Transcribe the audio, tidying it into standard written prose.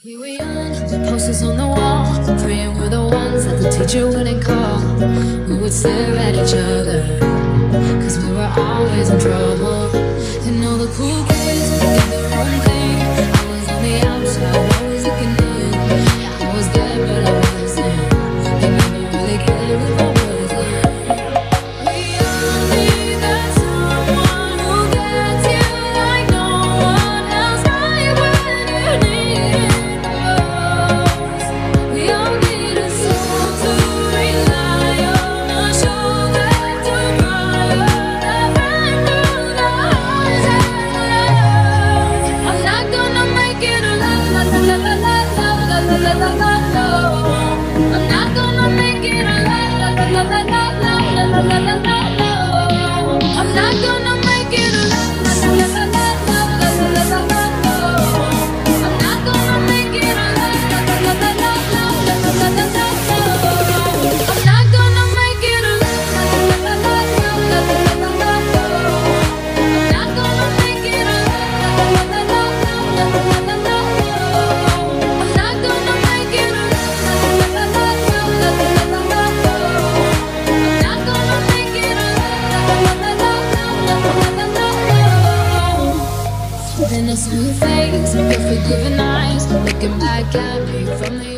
We were young, the posters on the wall, praying we're the ones that the teacher wouldn't call. We would stare at each other, cause we were always in trouble. And all the cool kids did their own thing. I was on the outside, always looking in. I was there, but I wasn't. They never really cared if I wasn't. We all need that someone who gets you like no one else, right when you need it. We all need a soul to rely on, a shoulder to cry on, a friend through the highs and lows. I'm not gonna make it alone, la la la la la la la la la la la. I'm not gonna make it alone, la la la la la la la la la la la. I'm not gonna make it alone, la la la la la la la la la la la. I'm not gonna make it alone, la la la la la la la la la la la. I'm not gonna make it alone, la la la la la la la la la la. I'm not gonna make it alone, la la la la la la la la la la. I'm not gonna make it alone, la la la la la la la la la la la. I'm not gonna make it alone, la la la la la la la la la la la. Then I saw your face, your forgiving eyes, looking back at me from the